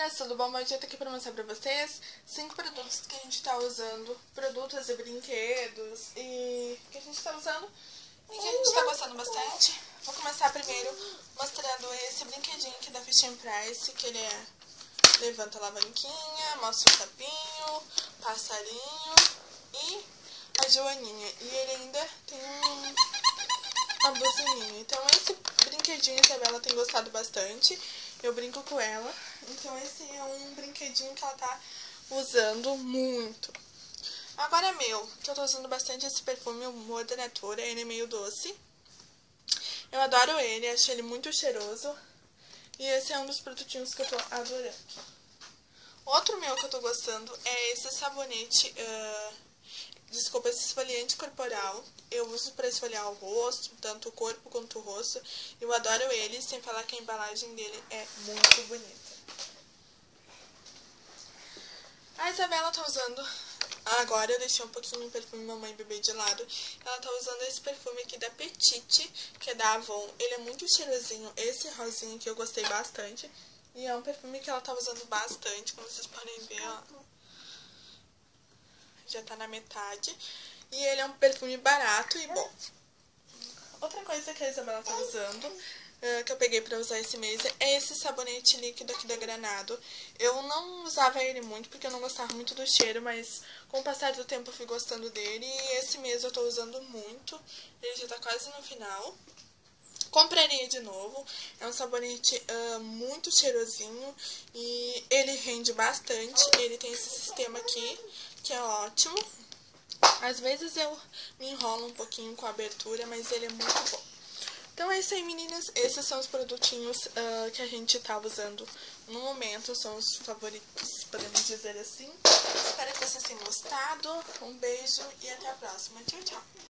Meninas, tudo bom? Hoje eu tô aqui pra mostrar pra vocês 5 produtos que a gente tá usando, produtos e brinquedos e que a gente tá usando e que a gente tá gostando bastante. Vou começar primeiro mostrando esse brinquedinho aqui da Fisher-Price, que ele levanta a alavanquinha, mostra o sapinho, passarinho e a joaninha. E ele ainda tem uma buzininha. Então esse brinquedinho a Isabela tem gostado bastante. Eu brinco com ela. Então esse é um brinquedinho que ela tá usando muito. Agora meu, que eu tô usando bastante esse perfume, o Amor da Natura. Ele é meio doce. Eu adoro ele, acho ele muito cheiroso. E esse é um dos produtinhos que eu tô adorando. Outro meu que eu tô gostando é esse sabonete, desculpa, esse esfoliante corporal. Eu uso pra esfoliar o rosto, tanto o corpo quanto o rosto. Eu adoro ele, sem falar que a embalagem dele é muito bonita. A Isabela tá usando, agora eu deixei um pouquinho o perfume Mamãe e Bebê de lado. Ela tá usando esse perfume aqui da Petite, que é da Avon. Ele é muito cheirosinho, esse rosinho que eu gostei bastante. E é um perfume que ela tá usando bastante, como vocês podem ver, ó. Já tá na metade. E ele é um perfume barato e bom. Outra coisa que a Isabela tá usando, que eu peguei pra usar esse mês, é esse sabonete líquido aqui da Granado. Eu não usava ele muito porque eu não gostava muito do cheiro, mas com o passar do tempo eu fui gostando dele. E esse mês eu tô usando muito. Ele já tá quase no final. Compraria de novo. É um sabonete muito cheirosinho e ele rende bastante. Ele tem esse sistema aqui, que é ótimo. Às vezes eu me enrolo um pouquinho com a abertura, mas ele é muito bom. Então é isso aí, meninas. Esses são os produtinhos que a gente tá usando no momento. São os favoritos, podemos dizer assim. Espero que vocês tenham gostado. Um beijo e até a próxima. Tchau, tchau.